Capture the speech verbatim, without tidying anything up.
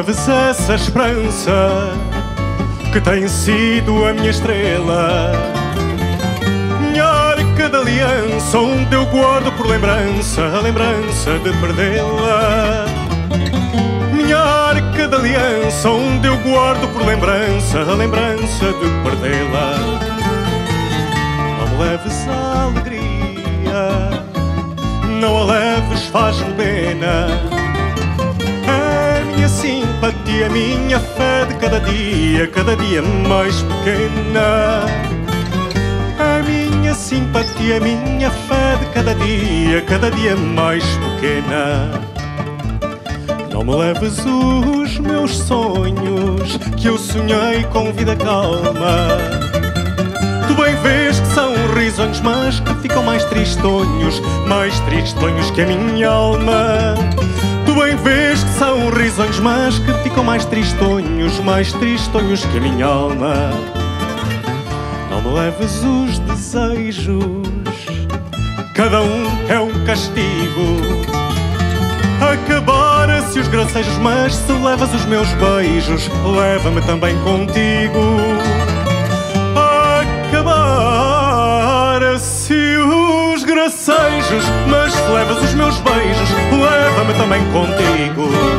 leves essa esperança que tem sido a minha estrela, minha arca de aliança, onde eu guardo por lembrança a lembrança de perdê-la. Minha arca de aliança, onde eu guardo por lembrança a lembrança de perdê-la. Não me leves a alegria, não a leves, faz-me pena. A minha simpatia, a minha fé de cada dia, cada dia mais pequena. A minha simpatia, a minha fé de cada dia, cada dia mais pequena. Não me leves os meus sonhos, que eu sonhei com vida calma. Tu bem vês que são risonhos, mas que ficam mais tristonhos, mais tristonhos que a minha alma. Tu bem vês que são risonhos, mas que ficam mais tristonhos, mais tristonhos que a minha alma. Não me leves os desejos, cada um é um castigo. Acabar-se os gracejos, mas se levas os meus beijos, leva-me também contigo. Acabar-se os gracejos, mas se levas os meus beijos, leva-me também contigo.